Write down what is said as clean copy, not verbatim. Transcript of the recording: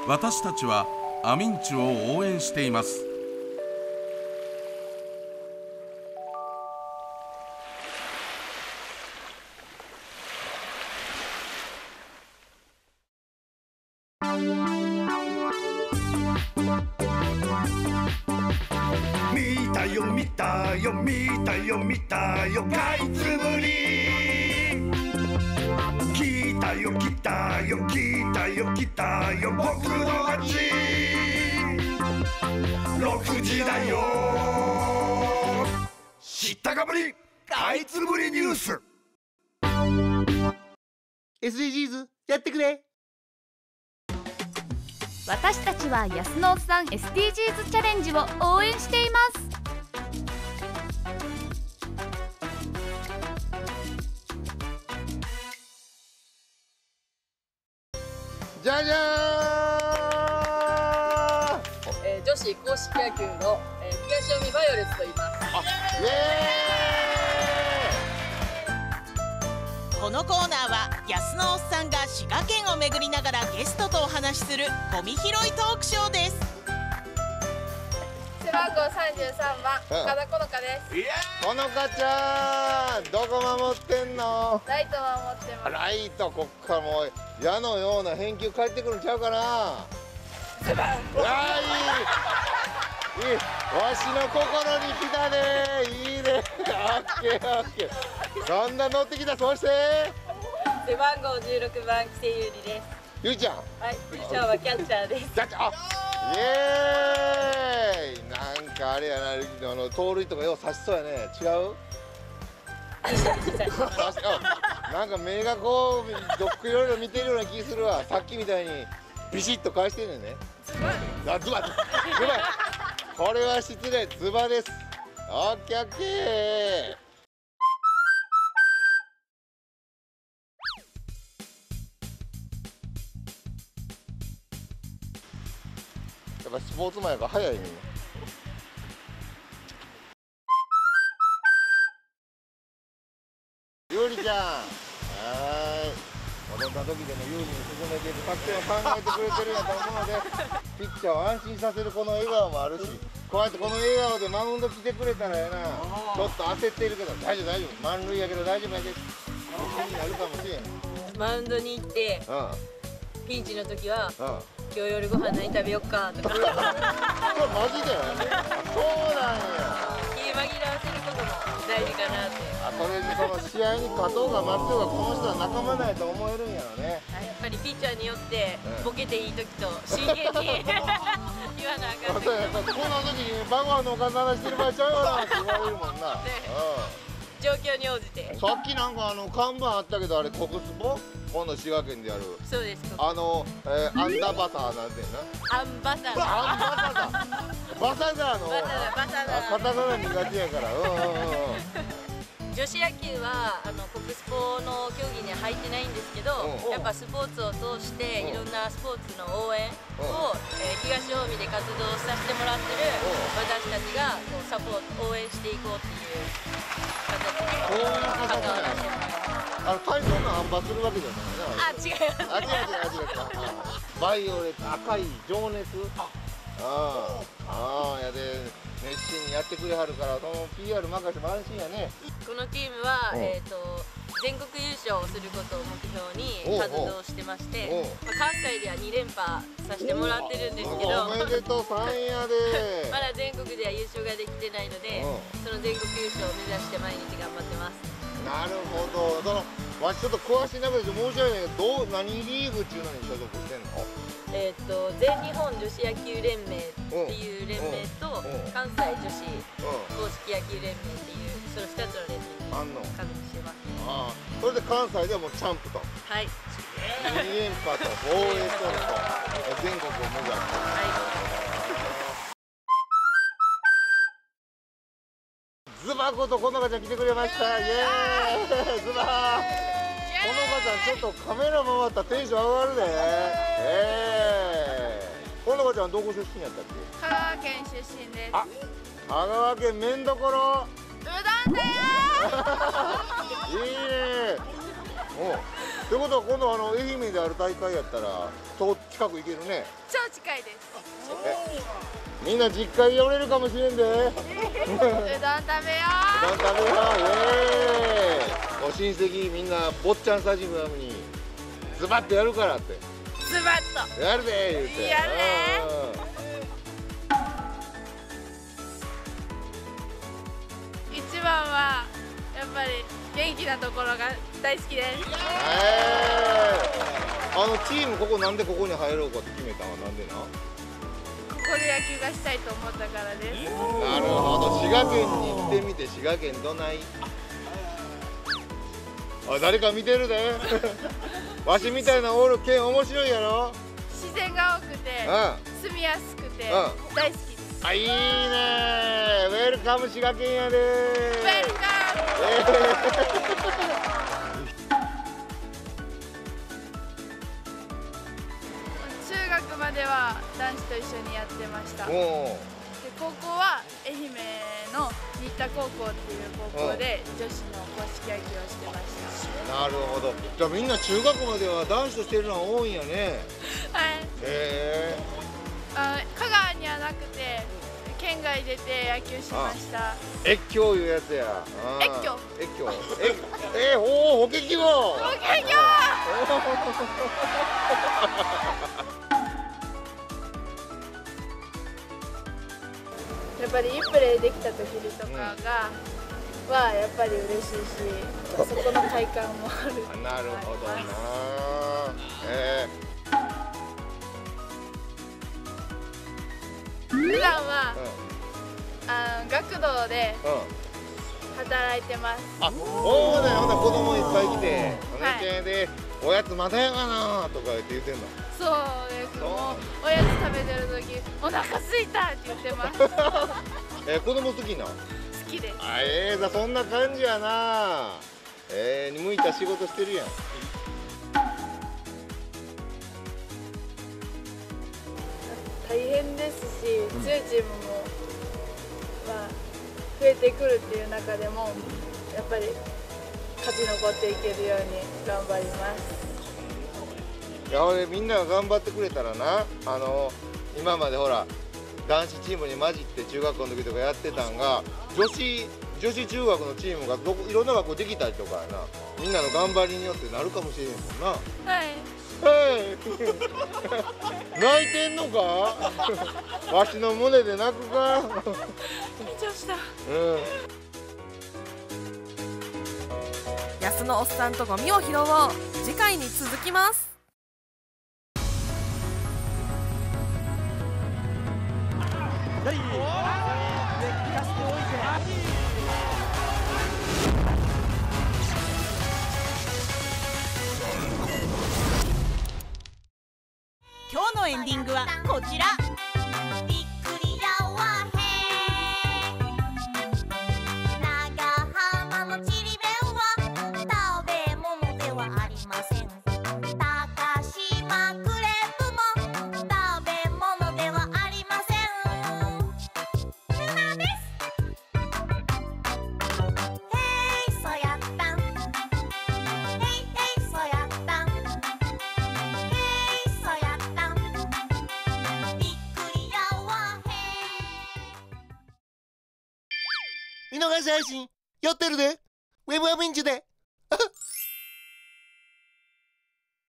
私たちはアミンチを応援しています。 見たよ見たよ見たよ見たよかいつぶり、来たよ来たよ来たよ来たよ僕の勝ち、6時だよ知ったかぶりかいつぶりニュース。 SDGs やってくれ。 私たちは安野さん SDGs チャレンジを応援しています。 じゃじゃーん。 女子硬式野球の、東近江バイオレッツと言います。 イエーイ。 このコーナーは安のおっさんが滋賀県を巡りながらゲストとお話しするゴミ拾いトークショーです。 背番号33番岡田好花です。 ほのかちゃん、どこ守ってんの？ ライト守ってます。 ライト、こっからもう矢のような返球返ってくるんちゃうかな。 背番号。 いい、わしの心に来たね。いいね。オッケーオッケー。だんだん乗ってきた。そして背番号16番木瀬優里です。 ゆいちゃん。 はい、ゆいちゃんはキャッチャーです。 キャッチャー、イエーイ。なんかあれやな、盗塁とかよう刺しそうやね。違う？なんか目がこうどっくいろいろ見てるような気するわ。さっきみたいにビシッと返してんねんね。あ、ズバズバ。これは失礼。ズバです。オッケーオッケー。やっぱスポーツマンやから早いね。ゆりちゃん、はーい。戻った時でも有利に進めていく作戦を考えてくれてるんやと思うので、ピッチャーを安心させるこの笑顔もあるし、こうやってこの笑顔でマウンド来てくれたらやな。ちょっと焦っているけど大丈夫大丈夫。満塁やけど大丈夫やで。気になるかもしれん。 マウンドに行って、ピンチの時は、今日夜ご飯何食べよっかとか。 これマジで？そうなんや。 気紛らわせることも大事かなって。 それにその試合に勝とうが負けようがこの人は仲間だよと思えるんやろね。 やっぱりピッチャーによってボケていい時と真剣に言わなあかん時と。 こんな時に晩ご飯のおかず話してる場合ちゃうよなって言われるもんな。 状況に応じて。 さっきなんか看板あったけどあれ国スポ？今度滋賀県でやる。 そうです。 アンダーバターなんていうな。 アンバサダー。 アンバサダー。バサダーの。 バサダー。 カタカナ苦手やから。 女子野球は国スポの競技には入ってないんですけど、やっぱスポーツを通していろんなスポーツの応援を、東近江で活動させてもらってる私たちがこうサポート応援していこうっていう形で関わらせてもらいます。 体操のアンバするわけじゃないな。 違います。 違う。バイオレット、赤い情熱。やで熱心にやってくれはるからその PR 任せても安心やね。 このチームは全国優勝をすることを目標に活動してまして、関西では2連覇させてもらってるんですけど、 おめでとうさんやで。 まだ全国では優勝ができてないので、その全国優勝を目指して毎日頑張ってます。 なるほど。わしちょっと詳しい中で申し訳ないけど、何リーグっていうのに所属してんの？ 全日本女子野球連盟っていう連盟と、関西女子硬式野球連盟っていうその2つの連盟に加入してます。 それで関西ではもうチャンプと。 はい。 2連覇と防衛戦と全国を目指して。ズバことこのかちゃん来てくれました。イエーイ。ズバー。このかちゃんちょっとカメラ回ったらテンション上がるね。このかちゃんどこ出身やったっけ？ 香川県出身です。 香川県麺どころ。 うどんだよいいね。 ってことは今度愛媛である大会やったらそう近く行けるね。 超近いです。 みんな実家に寄れるかもしれんで。うどん食べよう。 うどん食べよイエーイ。お親戚みんな坊ちゃんスタジアムにズバッとやるからって。 う。ズバッと。 やるで言うて。 やるね。一番はやっぱり元気なところが大好きです。 チームここなんでここに入ろうかって決めたのはなんでな。 ここで野球がしたいと思ったからです。 なるほど。滋賀県に来てみて、滋賀県どない。あ、誰か見てるで。わしみたいなおる県面白いやろ。 自然が多くて、住みやすくて、大好きです。 あ、いいねー。ウェルカム滋賀県やでー。 ウェルカム。中学までは男子と一緒にやってました。で、高校は愛媛の新田高校っていう高校で女子の硬式野球をしてました。 なるほど。じゃあみんな中学までは男子としてるのは多いんやね。 はい。香川にはなくて県外出て野球しました。 越境いうやつや。 越境。 越境。おお、法華経。 法華経。やっぱりいいプレーできた時とかはやっぱり嬉しいし、そこの快感もある。 なるほどな。 普段は学童で働いてます。 あ、そうだよ。ほんな子供いっぱい来て、お姉ちゃんでおやつまだやかなとか言ってんの。 そうです。もうおやつ食べてる時お腹すいたって言ってます。 子供好きな。 好きです。 あ、そんな感じやな。に向いた仕事してるやん。 大変ですし、強いチームも増えてくるっていう中でもやっぱり勝ち残っていけるように頑張ります。 いや、俺みんなが頑張ってくれたらな、今までほら男子チームに混じって中学校の時とかやってたんが女子中学のチームがいろんな学校できたりとかやな、みんなの頑張りによってなるかもしれんもんな。 はい。 泣いてんのかわしの胸で泣くか。 緊張した。 安のおっさんとゴミを拾おう。次回に続きます。 今日のエンディングはこちら。びっくりやわへ長浜のちりめんは食べ物ではありません。高島クレープも食べ物ではありません。ルナです。へいそやったん、へいへいそやったん、へいそやったん、びっくりやわへ。 見逃し配信やってるで。ウェブアベンジュで